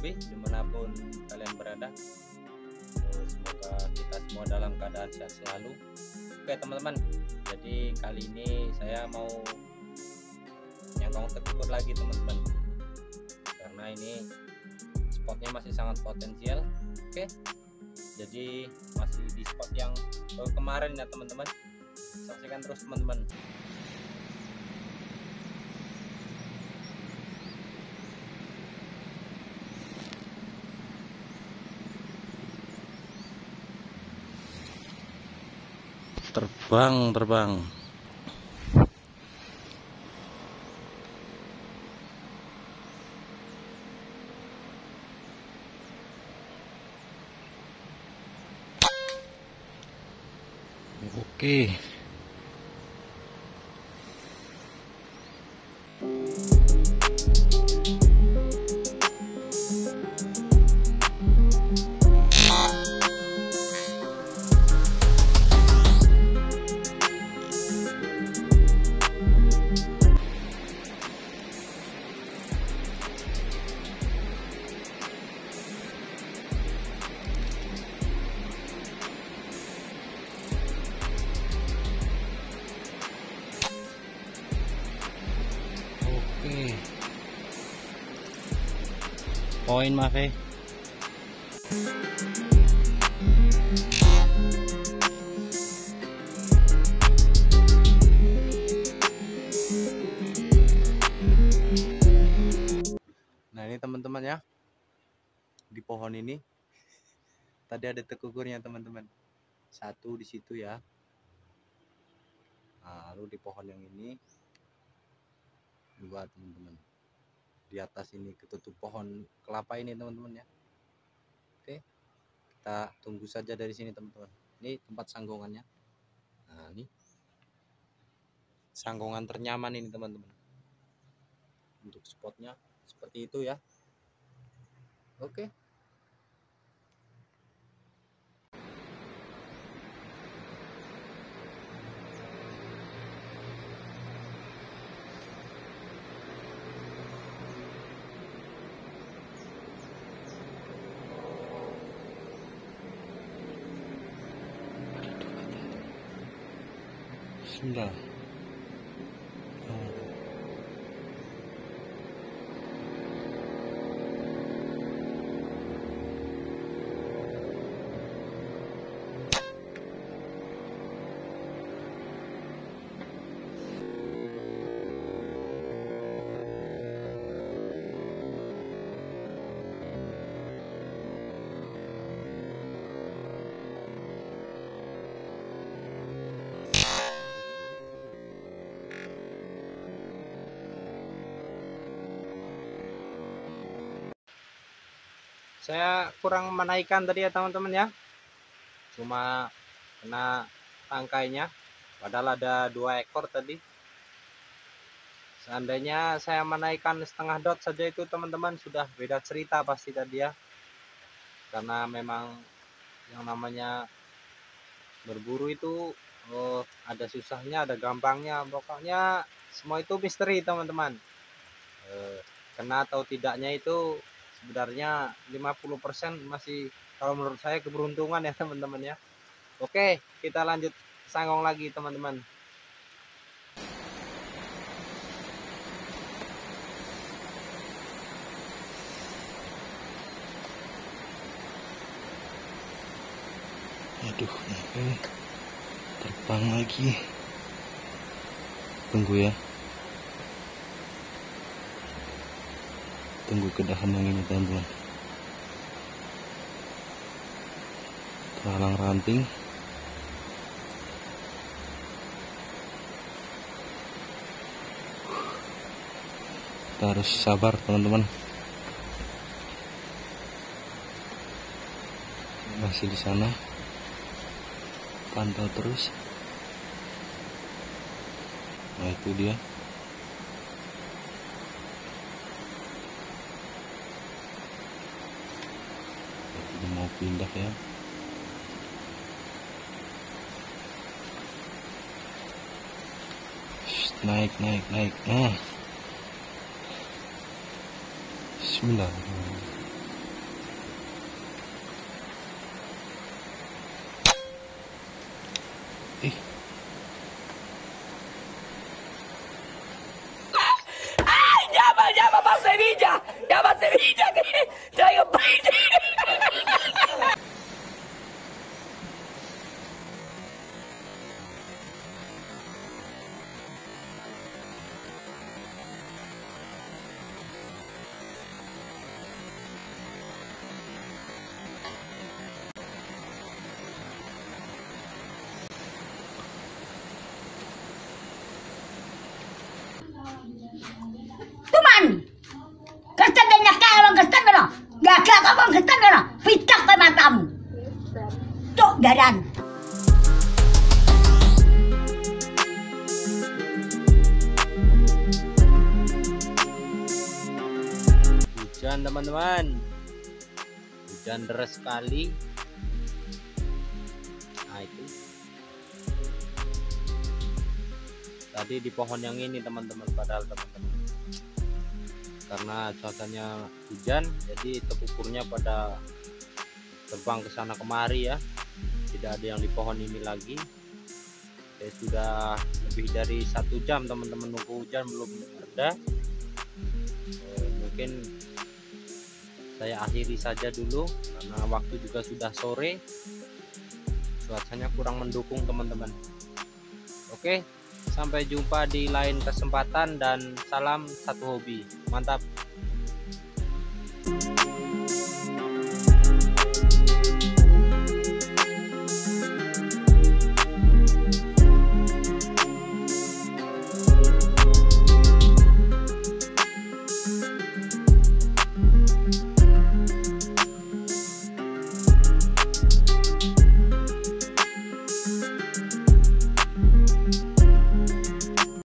Kurang lebih dimanapun kalian berada. Semoga kita semua dalam keadaan sehat selalu. Oke teman-teman, jadi kali ini saya mau nyangkong tekukur lagi teman-teman, karena ini spotnya masih sangat potensial. Oke, jadi masih di spot yang kemarin ya teman-teman. Saksikan terus teman-teman. Terbang. Oke. Poin make. Nah ini teman-teman ya, di pohon ini tadi ada tekukurnya teman-teman, satu di situ ya. Nah, lalu di pohon yang ini dua teman-teman, di atas ini ketutup pohon kelapa ini teman-teman ya. Oke, kita tunggu saja dari sini teman-teman. Ini tempat sanggongannya. Nah ini sanggongan ternyaman ini teman-teman. Untuk spotnya seperti itu ya. Oke. Sudah. Saya kurang menaikkan tadi ya teman-teman ya, cuma kena tangkainya, padahal ada 2 ekor tadi. Seandainya saya menaikkan setengah dot saja itu teman-teman sudah beda cerita pasti tadi ya, karena memang yang namanya berburu itu ada susahnya ada gampangnya, pokoknya semua itu misteri teman-teman. Kena atau tidaknya itu sebenarnya 50% masih kalau menurut saya keberuntungan ya teman-teman ya. Oke, kita lanjut sanggong lagi teman-teman. Aduh, terbang lagi. Tunggu ya. Tunggu kedahan yang ini teman-teman. Terhalang ranting. Kita harus sabar teman-teman. Masih di sana. Pantau terus. Nah itu dia. Mau pindah ya. Naik. Bismillah. semilla, llama semilla que traigo peine. Tuman, kertas dan nyakal abang kertas benar, gak abang kertas benar, pitak ke matamu, tok dadan. Hujan teman-teman, hujan deras sekali. Nah itu tadi di pohon yang ini teman-teman, padahal teman-teman karena cuacanya hujan jadi tepukurnya pada terbang ke sana kemari ya, tidak ada yang di pohon ini lagi. Saya sudah lebih dari 1 jam teman-teman nunggu hujan belum ada. Mungkin saya akhiri saja dulu karena waktu juga sudah sore, cuacanya kurang mendukung teman-teman. Oke, sampai jumpa di lain kesempatan dan salam satu hobi. Mantap.